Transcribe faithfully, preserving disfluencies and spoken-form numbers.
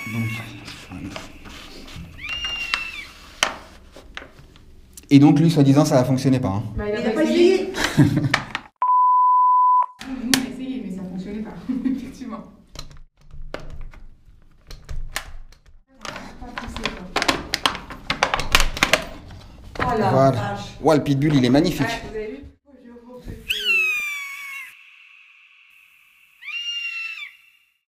Donc, voilà. Et donc, lui, soi-disant, ça a fonctionné pas. Hein. Bah, il a, il a pas essayé. Nous, on a essayé, mais ça fonctionnait pas, effectivement. Voilà. Voilà. Ouais, le pitbull, il est magnifique. Ouais, vous avez vu ?